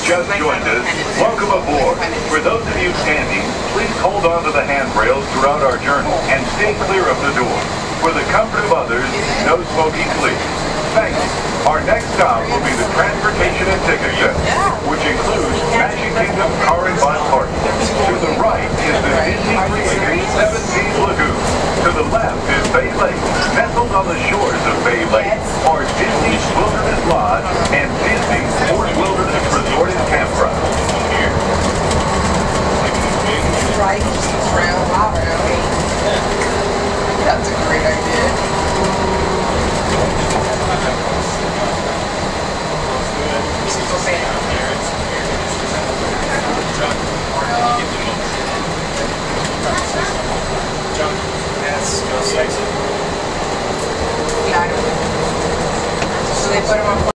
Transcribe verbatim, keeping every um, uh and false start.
just joined us, welcome aboard. For those of you standing, please hold on to the handrails throughout our journey and stay clear of the door. For the comfort of others, no smoking please. Thanks. Our next stop will be the Transportation and Ticket Center, which includes Magic Kingdom car and bus parking. To the right is the Disney-created Seven Seas Lagoon. To the left is Bay Lake. Nestled on the shores of Bay Lake are Disney's Wilderness Lodge and Disney's Fort Wilderness Resort and Campground. Right, round, round. That's a great idea. Yeah, I don't know. So they put them on